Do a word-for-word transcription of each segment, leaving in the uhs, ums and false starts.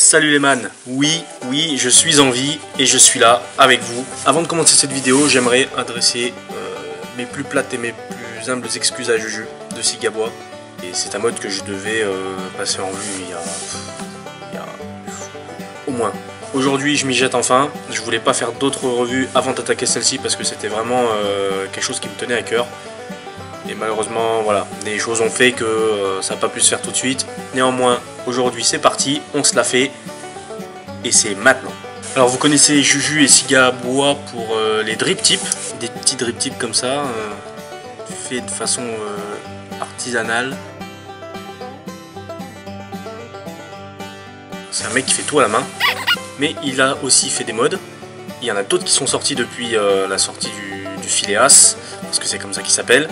Salut les man, oui, oui, je suis en vie et je suis là avec vous. Avant de commencer cette vidéo, j'aimerais adresser euh, mes plus plates et mes plus humbles excuses à Juju de Cigabois. Et c'est un mode que je devais euh, passer en vue il y a, il y a au moins. Aujourd'hui je m'y jette enfin, je voulais pas faire d'autres revues avant d'attaquer celle-ci parce que c'était vraiment euh, quelque chose qui me tenait à cœur. Et malheureusement, voilà, des choses ont fait que euh, ça n'a pas pu se faire tout de suite. Néanmoins, aujourd'hui c'est parti, on se l'a fait et c'est maintenant. Alors vous connaissez Juju et Cigabois pour euh, les drip tips, des petits drip tips comme ça, euh, faits de façon euh, artisanale. C'est un mec qui fait tout à la main, mais il a aussi fait des modes. Il y en a d'autres qui sont sortis depuis euh, la sortie du, du Phileas, parce que c'est comme ça qu'il s'appelle.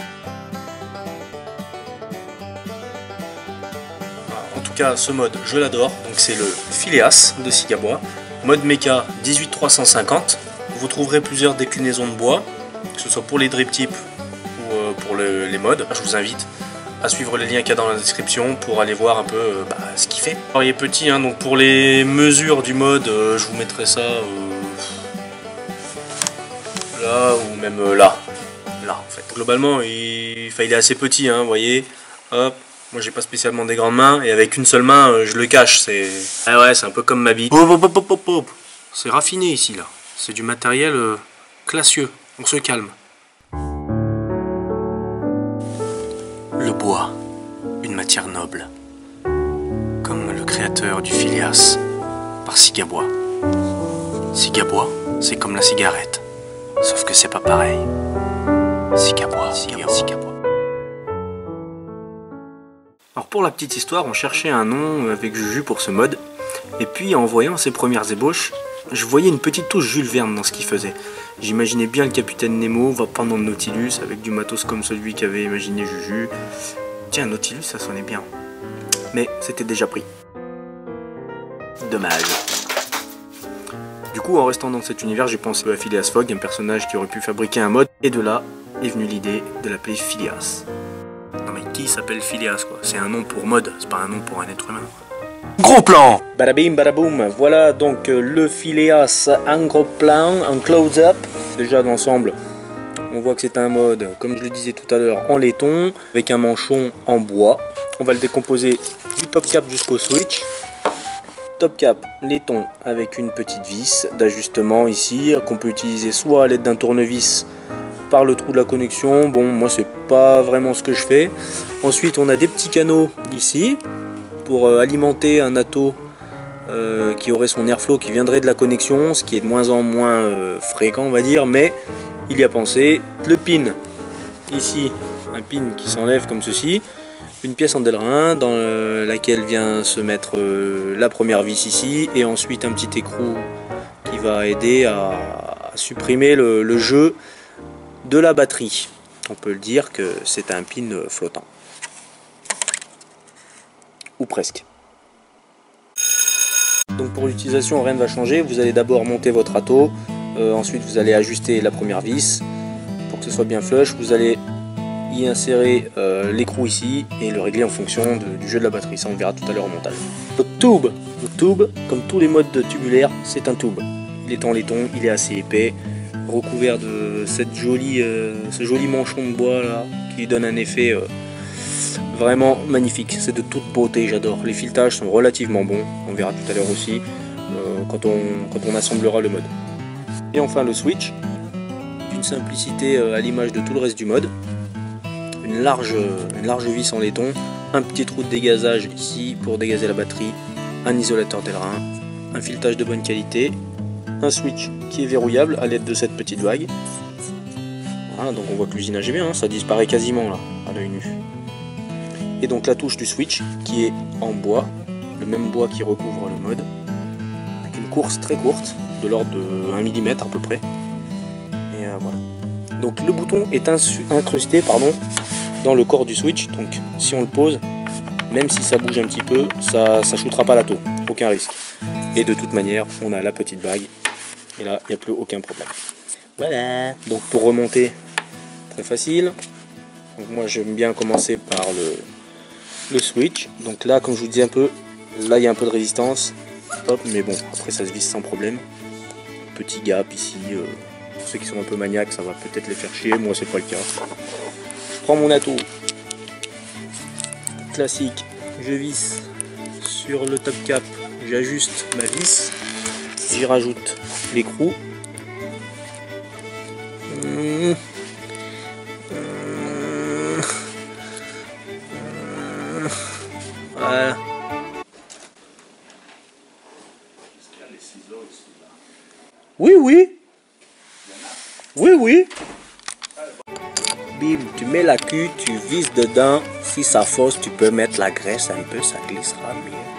En tout cas, ce mode, je l'adore. Donc c'est le Phileas de Cigabois, mode méca dix-huit trois cent cinquante. Vous trouverez plusieurs déclinaisons de bois, que ce soit pour les drip tips ou euh, pour le, les modes. Je vous invite à suivre les liens qu'il y a dans la description pour aller voir un peu euh, bah, ce qu'il fait. Alors il est petit, hein, donc pour les mesures du mode, euh, je vous mettrai ça euh, là ou même euh, là. Là en fait. Globalement, il, enfin, il est assez petit, hein, vous voyez. Hop. Moi j'ai pas spécialement des grandes mains et avec une seule main euh, je le cache, c'est ah ouais, c'est un peu comme ma bite. C'est raffiné ici là, c'est du matériel euh, classieux, on se calme. Le bois, une matière noble, comme le créateur du Phileas, par Cigabois. Cigabois, c'est comme la cigarette, sauf que c'est pas pareil. Cigabois, Cigabois, Cigabois. Alors pour la petite histoire, on cherchait un nom avec Juju pour ce mode, et puis en voyant ses premières ébauches, je voyais une petite touche Jules Verne dans ce qu'il faisait. J'imaginais bien le capitaine Nemo va pendant le Nautilus avec du matos comme celui qu'avait imaginé Juju. Tiens, Nautilus, ça sonnait bien. Mais c'était déjà pris. Dommage. Du coup, en restant dans cet univers, j'ai pensé à Phileas Fogg, un personnage qui aurait pu fabriquer un mode, et de là est venue l'idée de l'appeler Phileas. Non mais qui s'appelle Phileas quoi? C'est un nom pour mode, c'est pas un nom pour un être humain. Gros plan. Badabim badaboum. Voilà donc euh, le Phileas en gros plan, en close-up. Déjà d'ensemble, on voit que c'est un mode, comme je le disais tout à l'heure, en laiton, avec un manchon en bois. On va le décomposer du top cap jusqu'au switch. Top cap laiton avec une petite vis d'ajustement ici, qu'on peut utiliser soit à l'aide d'un tournevis par le trou de la connexion. Bon, moi c'est pas vraiment ce que je fais. Ensuite on a des petits canaux ici pour euh, alimenter un atto euh, qui aurait son airflow qui viendrait de la connexion, ce qui est de moins en moins euh, fréquent on va dire, mais il y a pensé. Le pin ici, un pin qui s'enlève comme ceci, une pièce en Delrin dans euh, laquelle vient se mettre euh, la première vis ici, et ensuite un petit écrou qui va aider à, à supprimer le, le jeu de la batterie. On peut le dire que c'est un pin flottant. Ou presque. Donc pour l'utilisation, rien ne va changer. Vous allez d'abord monter votre atto, euh, ensuite vous allez ajuster la première vis pour que ce soit bien flush. Vous allez y insérer euh, l'écrou ici et le régler en fonction de, du jeu de la batterie. Ça on verra tout à l'heure au montage. Le tube, le tube, comme tous les modes de tubulaire, c'est un tube. Il est en laiton, il est assez épais, recouvert de cette jolie, euh, ce joli manchon de bois là, qui lui donne un effet euh, vraiment magnifique. C'est de toute beauté, j'adore. Les filetages sont relativement bons, on verra tout à l'heure aussi euh, quand, on, quand on assemblera le mode. Et enfin le switch, d'une simplicité euh, à l'image de tout le reste du mode. Une large, une large vis en laiton, un petit trou de dégazage ici pour dégazer la batterie, un isolateur Delrin, un filetage de bonne qualité, un switch qui est verrouillable à l'aide de cette petite vague. Voilà, donc on voit que l'usinage est bien, hein, ça disparaît quasiment là, à l'œil nu. Et donc la touche du switch qui est en bois, le même bois qui recouvre le mode, avec une course très courte, de l'ordre de un millimètre à peu près. Et euh, voilà. Donc le bouton est incrusté pardon, dans le corps du switch, donc si on le pose, même si ça bouge un petit peu, ça ne shootera pas l'atto, aucun risque. Et de toute manière, on a la petite bague. Et là, il n'y a plus aucun problème. Voilà. Donc pour remonter, très facile. Donc moi j'aime bien commencer par le, le switch. Donc là, comme je vous dis un peu, là il y a un peu de résistance. Hop, mais bon, après ça se visse sans problème. Petit gap ici. Euh, pour ceux qui sont un peu maniaques, ça va peut-être les faire chier. Moi, c'est pas le cas. Je prends mon atto classique, je visse sur le top cap, j'ajuste ma vis, j'y rajoute l'écrou. Mmh. Mmh. Voilà. Oui, oui. Oui, oui. Bim, tu mets la queue, tu vises dedans. Si ça force, tu peux mettre la graisse un peu, ça glissera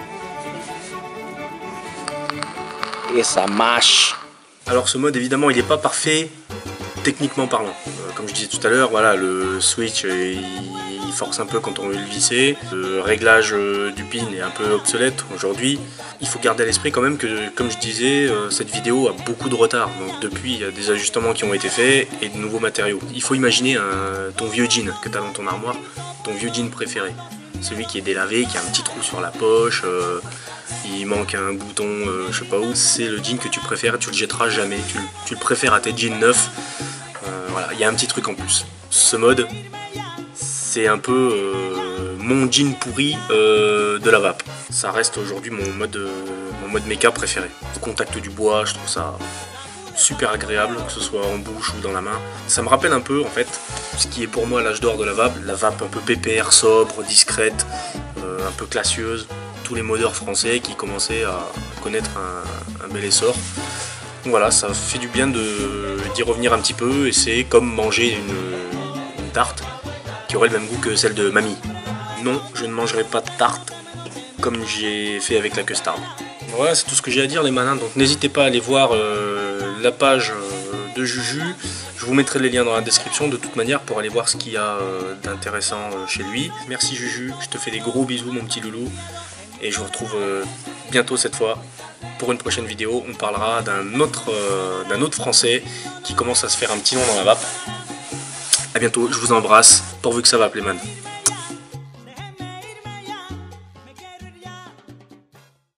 mieux. Et ça marche. Alors ce mode, évidemment, il n'est pas parfait techniquement parlant. Euh, comme je disais tout à l'heure, voilà, le switch, euh, il, il force un peu quand on veut le visser. Le réglage euh, du pin est un peu obsolète aujourd'hui. Il faut garder à l'esprit quand même que, comme je disais, euh, cette vidéo a beaucoup de retard. Donc depuis, il y a des ajustements qui ont été faits et de nouveaux matériaux. Il faut imaginer un, ton vieux jean que tu as dans ton armoire, ton vieux jean préféré. Celui qui est délavé, qui a un petit trou sur la poche, euh, il manque un bouton, euh, je sais pas où. C'est le jean que tu préfères, tu le jetteras jamais. Tu, tu le préfères à tes jeans neufs. Euh, voilà, il y a un petit truc en plus. Ce mode, c'est un peu euh, mon jean pourri euh, de la vape. Ça reste aujourd'hui mon mode, euh, mon mode méca préféré. Au contact du bois, je trouve ça super agréable, que ce soit en bouche ou dans la main. Ça me rappelle un peu en fait ce qui est pour moi l'âge d'or de la vape. La vape un peu pépère, sobre, discrète, euh, un peu classieuse. Tous les modeurs français qui commençaient à connaître un, un bel essor. Donc voilà, ça fait du bien d'y revenir un petit peu et c'est comme manger une, une tarte qui aurait le même goût que celle de mamie. Non, je ne mangerai pas de tarte comme j'ai fait avec la custard. Voilà, c'est tout ce que j'ai à dire les malins, donc n'hésitez pas à aller voir euh, la page euh, de Juju. Je vous mettrai les liens dans la description de toute manière pour aller voir ce qu'il y a euh, d'intéressant euh, chez lui. Merci Juju, je te fais des gros bisous mon petit loulou. Et je vous retrouve euh, bientôt cette fois pour une prochaine vidéo. On parlera d'un autre, euh, d'un autre français qui commence à se faire un petit nom dans la vape. A bientôt, je vous embrasse, pourvu que ça va les man.